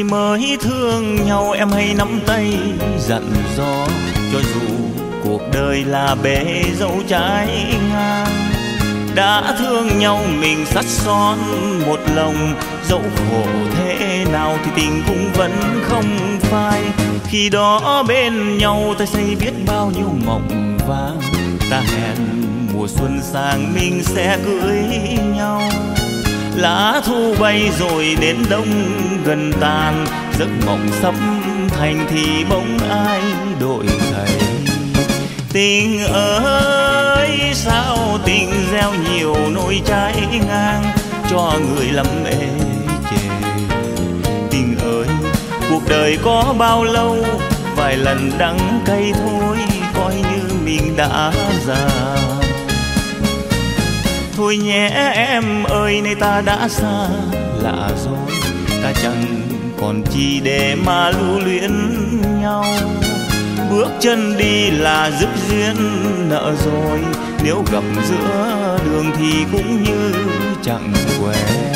mới thương nhau em hay nắm tay dặn dò, cho dù cuộc đời là bể dẫu trái ngang. Đã thương nhau mình sắt son một lòng, dẫu khổ thế nào thì tình cũng vẫn không phai. Khi đó bên nhau ta xây biết bao nhiêu mộng vàng, ta hẹn mùa xuân sang mình sẽ cưới nhau. Lá thu bay rồi đến đông gần tàn, giấc mộng sắp thành thì bỗng ai đổi thay. Tình ơi sao tình gieo nhiều nỗi trái ngang, cho người lắm ê chề. Tình ơi cuộc đời có bao lâu, vài lần đắng cay thôi, coi như mình đã già. Thôi nhé em ơi nay ta đã xa lạ rồi, ta chẳng còn chi để mà lưu luyến nhau. Bước chân đi là dứt duyên nợ rồi, nếu gặp giữa đường thì cũng như chẳng quen.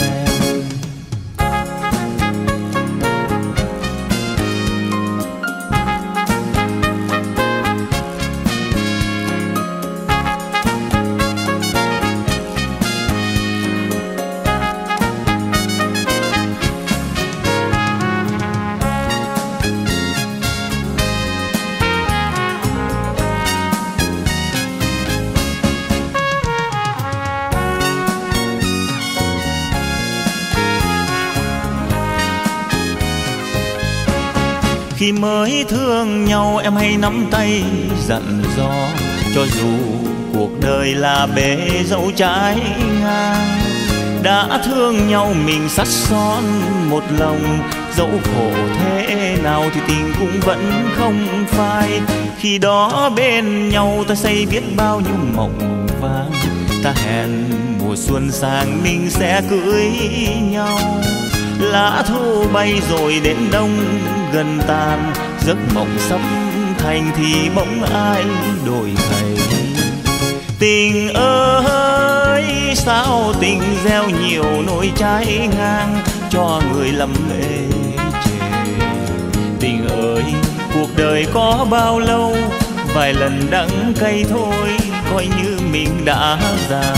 Khi mới thương nhau em hay nắm tay dặn dò, cho dù cuộc đời là bể dẫu trái ngang. Đã thương nhau mình sắt son một lòng, dẫu khổ thế nào thì tình cũng vẫn không phai. Khi đó bên nhau ta xây biết bao nhiêu mộng vàng, ta hẹn mùa xuân sang mình sẽ cưới nhau. Lá thu bay rồi đến đông gần tàn, giấc mộng sắp thành thì bỗng ai đổi thay. Tình ơi sao tình gieo nhiều nỗi trái ngang, cho người lầm ê chề. Tình ơi cuộc đời có bao lâu, vài lần đắng cay thôi, coi như mình đã già.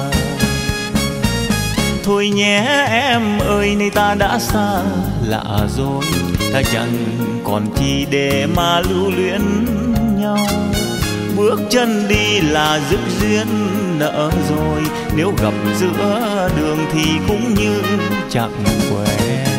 Thôi nhé em ơi nay ta đã xa lạ rồi, ta chẳng còn chi để mà lưu luyến nhau. Bước chân đi là dứt duyên nợ rồi, nếu gặp giữa đường thì cũng như chẳng quen.